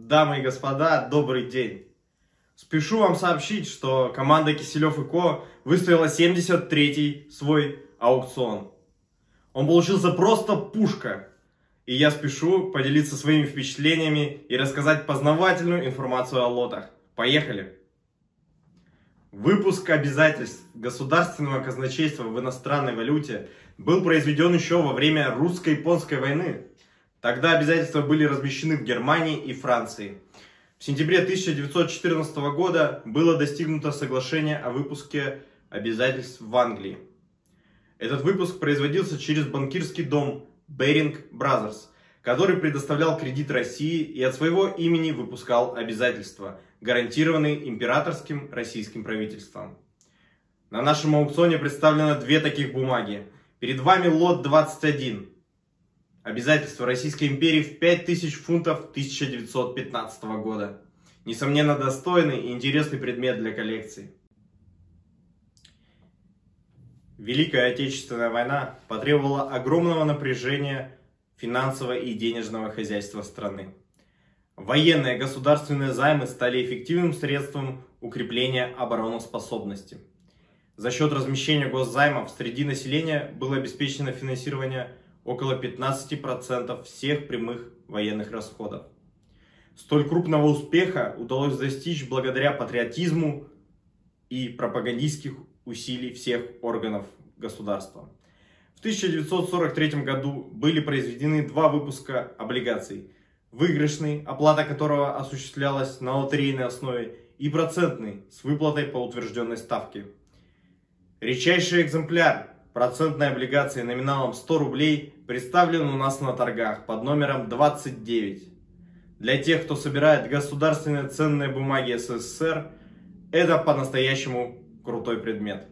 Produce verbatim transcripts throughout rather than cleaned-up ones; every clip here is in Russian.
Дамы и господа, добрый день! Спешу вам сообщить, что команда Киселев и Ко выставила семьдесят третий свой аукцион. Он получился просто пушка. И я спешу поделиться своими впечатлениями и рассказать познавательную информацию о лотах. Поехали! Выпуск обязательств государственного казначейства в иностранной валюте был произведен еще во время русско-японской войны. Тогда обязательства были размещены в Германии и Франции. В сентябре тысяча девятьсот четырнадцатого года было достигнуто соглашение о выпуске обязательств в Англии. Этот выпуск производился через банкирский дом Baring Brothers, который предоставлял кредит России и от своего имени выпускал обязательства, гарантированные императорским российским правительством. На нашем аукционе представлено две таких бумаги. Перед вами лот двадцать один. Обязательства Российской империи в пять тысяч фунтов тысяча девятьсот пятнадцатого года. Несомненно, достойный и интересный предмет для коллекции. Великая Отечественная война потребовала огромного напряжения финансового и денежного хозяйства страны. Военные государственные займы стали эффективным средством укрепления обороноспособности. За счет размещения госзаймов среди населения было обеспечено финансирование около пятнадцати процентов всех прямых военных расходов. Столь крупного успеха удалось достичь благодаря патриотизму и пропагандистских усилий всех органов государства. В тысяча девятьсот сорок третьем году были произведены два выпуска облигаций. Выигрышный, оплата которого осуществлялась на лотерейной основе, и процентный, с выплатой по утвержденной ставке. Редчайший экземпляр процентной облигации номиналом сто рублей представлен у нас на торгах под номером двадцать девять. Для тех, кто собирает государственные ценные бумаги СССР, это по-настоящему крутой предмет.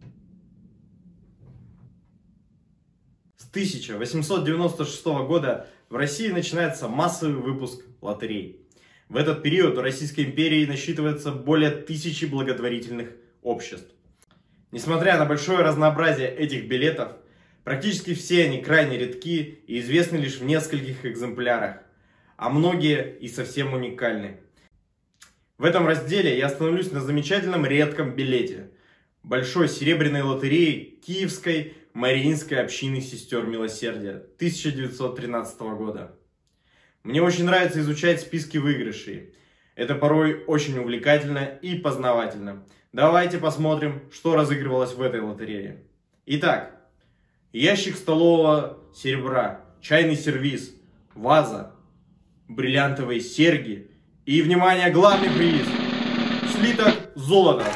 С тысяча восемьсот девяносто шестого года в России начинается массовый выпуск лотерей. В этот период у Российской империи насчитывается более тысячи благотворительных обществ. Несмотря на большое разнообразие этих билетов, практически все они крайне редки и известны лишь в нескольких экземплярах, а многие и совсем уникальны. В этом разделе я остановлюсь на замечательном редком билете – большой серебряной лотереи Киевской Мариинской общины сестер Милосердия тысяча девятьсот тринадцатого года. Мне очень нравится изучать списки выигрышей. Это порой очень увлекательно и познавательно. Давайте посмотрим, что разыгрывалось в этой лотерее. Итак, ящик столового серебра, чайный сервиз, ваза, бриллиантовые серьги и, внимание, главный приз – слиток золота.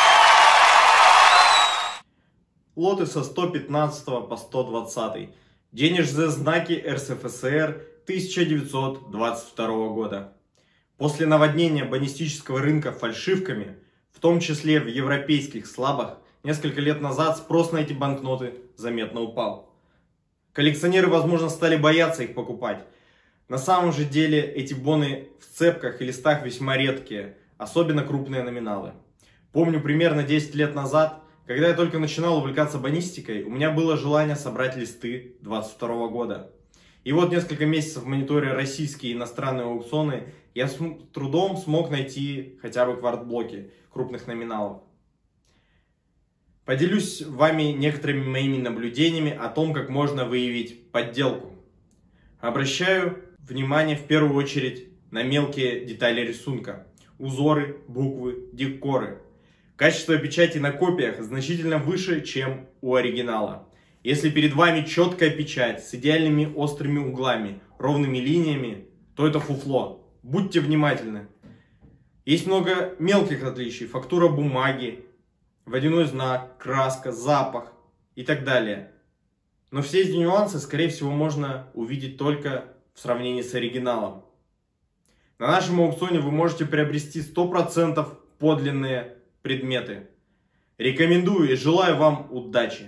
Лоты со сто пятнадцатого по сто двадцатый. Денежные знаки эр эс эф эс эр тысяча девятьсот двадцать второго года. После наводнения бонистического рынка фальшивками, в том числе в европейских слабах, несколько лет назад спрос на эти банкноты заметно упал. Коллекционеры, возможно, стали бояться их покупать. На самом же деле эти боны в цепках и листах весьма редкие, особенно крупные номиналы. Помню, примерно десять лет назад, когда я только начинал увлекаться бонистикой, у меня было желание собрать листы двадцать второго года. И вот несколько месяцев мониторя российские и иностранные аукционы, я с трудом смог найти хотя бы квартблоки крупных номиналов. Поделюсь с вами некоторыми моими наблюдениями о том, как можно выявить подделку. Обращаю внимание в первую очередь на мелкие детали рисунка. Узоры, буквы, декоры. Качество печати на копиях значительно выше, чем у оригинала. Если перед вами четкая печать с идеальными острыми углами, ровными линиями, то это фуфло. Будьте внимательны. Есть много мелких отличий. Фактура бумаги, водяной знак, краска, запах и так далее. Но все эти нюансы, скорее всего, можно увидеть только в сравнении с оригиналом. На нашем аукционе вы можете приобрести сто процентов подлинные предметы. Рекомендую и желаю вам удачи.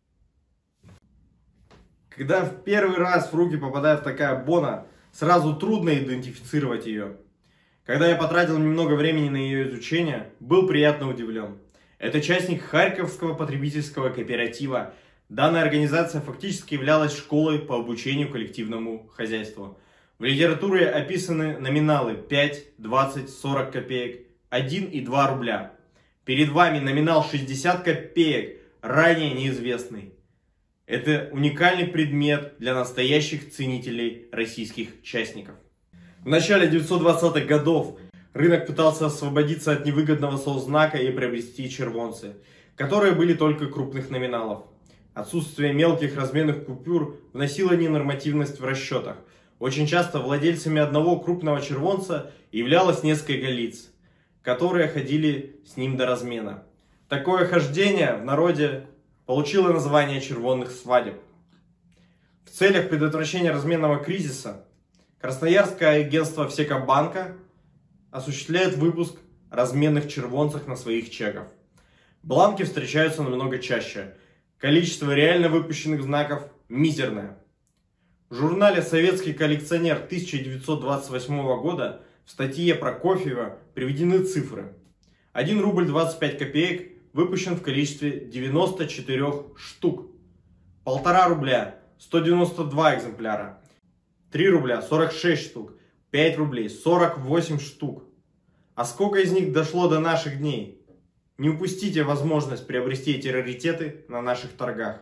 Когда в первый раз в руки попадает такая бона, сразу трудно идентифицировать ее. Когда я потратил немного времени на ее изучение, был приятно удивлен. Это частник Харьковского потребительского кооператива. Данная организация фактически являлась школой по обучению коллективному хозяйству. В литературе описаны номиналы пять, двадцать, сорок копеек, один и два рубля. Перед вами номинал шестьдесят копеек, ранее неизвестный. Это уникальный предмет для настоящих ценителей российских частников. В начале девятьсот двадцатых годов рынок пытался освободиться от невыгодного соцзнака и приобрести червонцы, которые были только крупных номиналов. Отсутствие мелких разменных купюр вносило ненормативность в расчетах. Очень часто владельцами одного крупного червонца являлось несколько лиц, которые ходили с ним до размена. Такое хождение в народе получило название червонных свадеб. В целях предотвращения разменного кризиса Красноярское агентство Всекомбанка осуществляет выпуск разменных червонцев на своих чеках. Бланки встречаются намного чаще. Количество реально выпущенных знаков мизерное. В журнале «Советский коллекционер» тысяча девятьсот двадцать восьмого года в статье Прокофьева приведены цифры. один рубль двадцать пять копеек выпущен в количестве девяноста четырёх штук. полтора рубля сто девяносто два экземпляра. три рубля сорок шесть штук. пять рублей сорок восемь штук. А сколько из них дошло до наших дней? Не упустите возможность приобрести эти раритеты на наших торгах.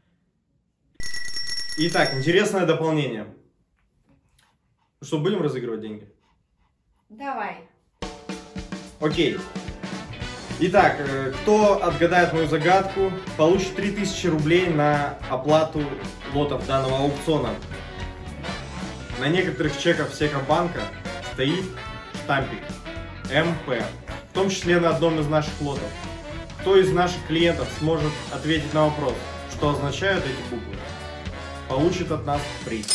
Итак, интересное дополнение. Ну что, будем разыгрывать деньги? Давай. Окей. Итак, кто отгадает мою загадку, получит три тысячи рублей на оплату лотов данного аукциона. На некоторых чеках Всекомбанка стоит штампик эм пэ, в том числе на одном из наших лотов. Кто из наших клиентов сможет ответить на вопрос, что означают эти буквы, получит от нас приз.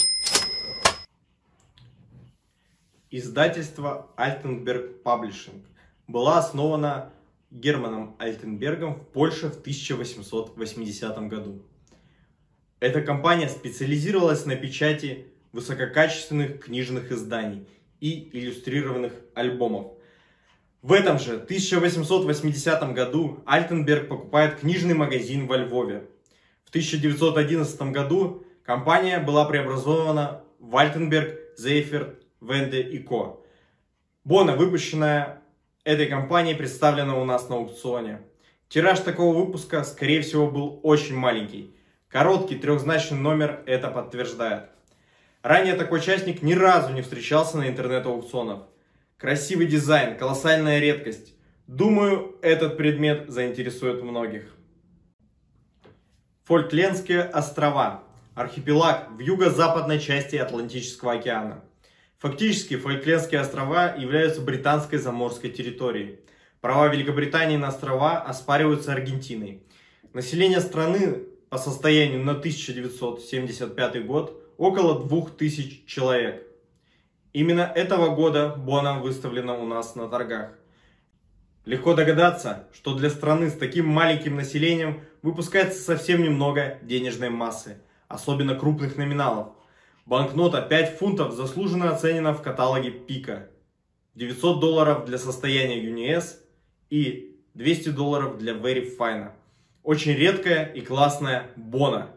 Издательство Altenberg Publishing была основана Германом Альтенбергом в Польше в тысяча восемьсот восьмидесятом году. Эта компания специализировалась на печати высококачественных книжных изданий и иллюстрированных альбомов. В этом же тысяча восемьсот восьмидесятом году Альтенберг покупает книжный магазин во Львове. В тысяча девятьсот одиннадцатом году компания была преобразована в Альтенберг, Зейферт, Венде и Ко. Бона, выпущенная этой компанией, представлена у нас на аукционе. Тираж такого выпуска, скорее всего, был очень маленький. Короткий трехзначный номер это подтверждает. Ранее такой частник ни разу не встречался на интернет-аукционах. Красивый дизайн, колоссальная редкость. Думаю, этот предмет заинтересует многих. Фольклендские острова. Архипелаг в юго-западной части Атлантического океана. Фактически, Фольклендские острова являются британской заморской территорией. Права Великобритании на острова оспариваются Аргентиной. Население страны по состоянию на тысяча девятьсот семьдесят пятый год около двух тысяч человек. Именно этого года Бона выставлена у нас на торгах. Легко догадаться, что для страны с таким маленьким населением выпускается совсем немного денежной массы, особенно крупных номиналов. Банкнота пять фунтов заслуженно оценена в каталоге Пика. девятьсот долларов для состояния Юни Эс и двести долларов для Very Fine. Очень редкая и классная Бона.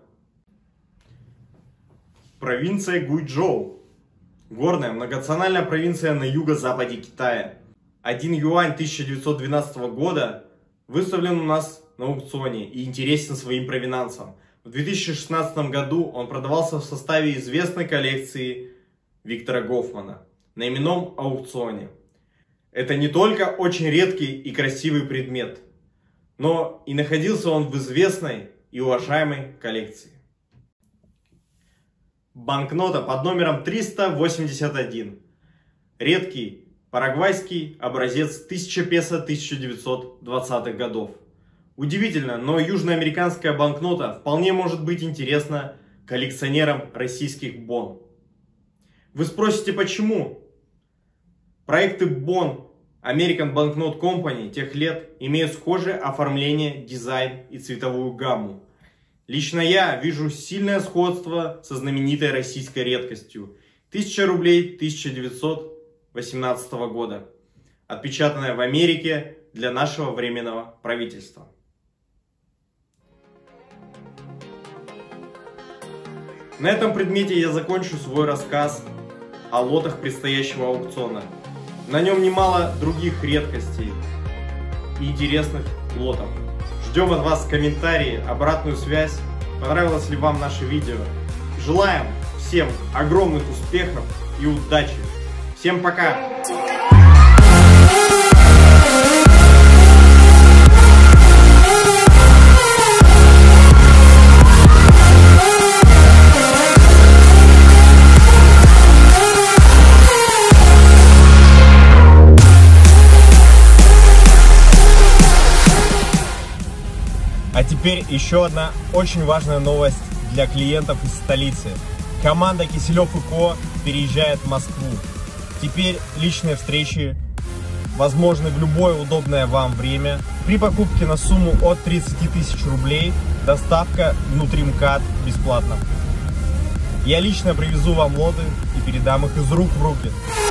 Провинция Гуйчжоу. Горная многонациональная провинция на юго-западе Китая. Один юань тысяча девятьсот двенадцатого года выставлен у нас на аукционе и интересен своим провинансам. В две тысячи шестнадцатом году он продавался в составе известной коллекции Виктора Гофмана на именном аукционе. Это не только очень редкий и красивый предмет, но и находился он в известной и уважаемой коллекции. Банкнота под номером триста восемьдесят один. Редкий парагвайский образец тысяча песо тысяча девятьсот двадцатых годов. Удивительно, но южноамериканская банкнота вполне может быть интересна коллекционерам российских бон. Вы спросите, почему? Проекты бон American Banknote Company тех лет имеют схожее оформление, дизайн и цветовую гамму. Лично я вижу сильное сходство со знаменитой российской редкостью тысяча рублей тысяча девятьсот восемнадцатого года, отпечатанная в Америке для нашего временного правительства. На этом предмете я закончу свой рассказ. о лотах предстоящего аукциона. На нем немало других редкостей и интересных лотов. Ждем от вас комментарии, обратную связь, понравилось ли вам наше видео. Желаем всем огромных успехов и удачи. Всем пока! А теперь еще одна очень важная новость для клиентов из столицы. Команда Киселев и Ко переезжает в Москву. Теперь личные встречи возможны в любое удобное вам время. При покупке на сумму от тридцати тысяч рублей доставка внутри МКАД бесплатно. Я лично привезу вам лоты и передам их из рук в руки.